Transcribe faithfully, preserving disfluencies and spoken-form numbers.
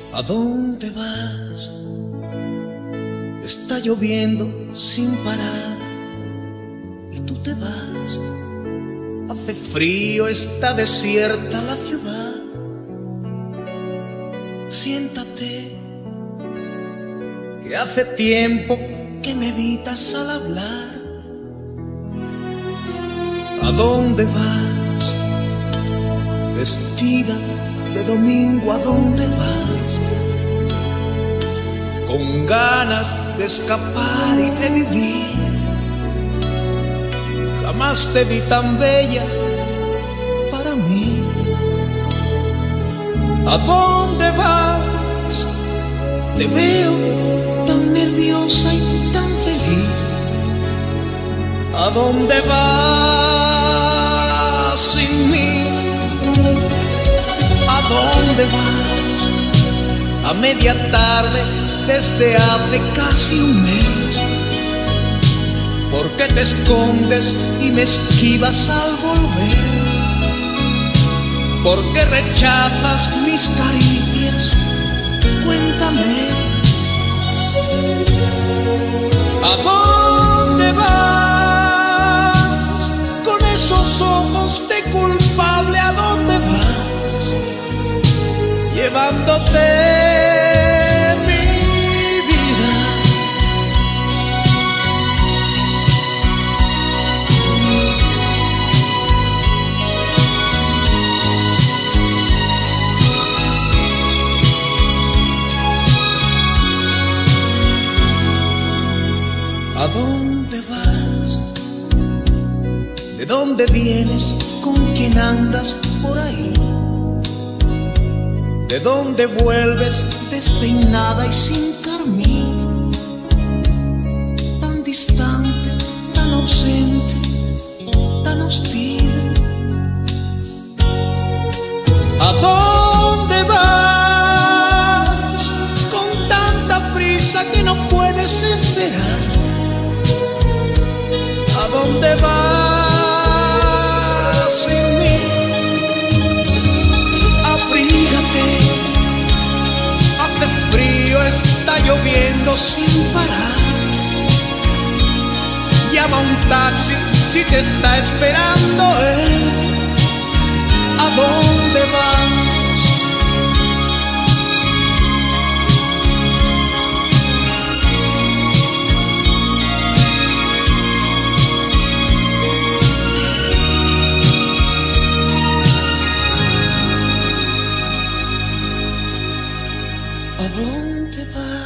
¿A dónde vas? Está lloviendo sin parar y tú te vas. Hace frío, está desierta la ciudad. Siéntate, que hace tiempo que me evitas al hablar. ¿A dónde vas? Vestida de domingo, ¿a dónde vas? Con ganas de escapar y de vivir. Jamás te vi tan bella para mí. ¿A dónde vas? Te veo tan nerviosa y tan feliz. ¿A dónde vas sin mí? ¿A dónde vas? A media tarde desde hace casi un mes. ¿Por qué te escondes y me esquivas al volver? ¿Por qué rechazas mis caricias? Cuéntame. ¿A dónde vas? Con esos ojos de culpable, ¿a dónde vas? Llevándote mi vida. ¿A dónde vas? ¿De dónde vienes? ¿Con quién andas por ahí? ¿De dónde vuelves despeinada y sin carmín? Tan distante, tan ausente, tan hostil. ¿A dónde vas? Con tanta prisa que no puedes esperar. ¿A dónde vas sin mí? Abrígate, hace frío, está lloviendo sin parar. Llama un taxi si te está esperando él. ¿A dónde vas? ¿A dónde vas?